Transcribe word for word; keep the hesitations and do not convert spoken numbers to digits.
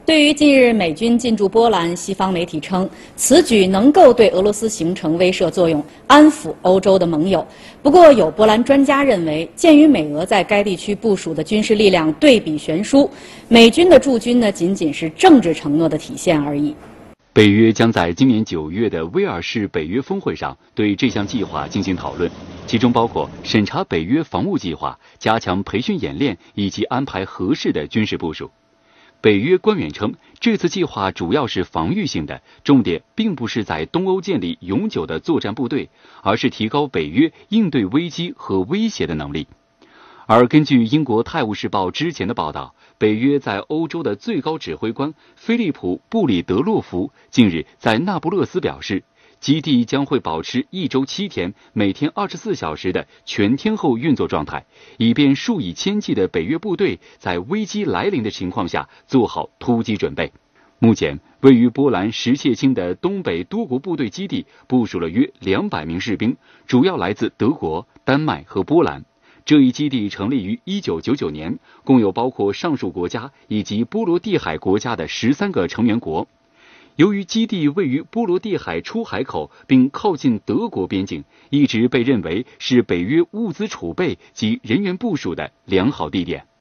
对于近日美军进驻波兰，西方媒体称此举能够对俄罗斯形成威慑作用，安抚欧洲的盟友。不过，有波兰专家认为，鉴于美俄在该地区部署的军事力量对比悬殊，美军的驻军呢仅仅是政治承诺的体现而已。 北约将在今年九月的威尔士北约峰会上对这项计划进行讨论，其中包括审查北约防务计划、加强培训演练以及安排合适的军事部署。北约官员称，这次计划主要是防御性的，重点并不是在东欧建立永久的作战部队，而是提高北约应对危机和威胁的能力。而根据英国《泰晤士报》之前的报道，北约在欧洲的最高指挥官菲利普·布里德洛夫近日在那不勒斯表示，基地将会保持一周七天、每天二十四小时的全天候运作状态，以便数以千计的北约部队在危机来临的情况下做好突击准备。目前，位于波兰什切钦的东北多国部队基地部署了约两百名士兵，主要来自德国、丹麦和波兰。这一基地成立于一九九九年，共有包括上述国家以及波罗的海国家的十三个成员国。由于基地位于波罗的海出海口并靠近德国边境，一直被认为是北约物资储备及人员部署的良好地点。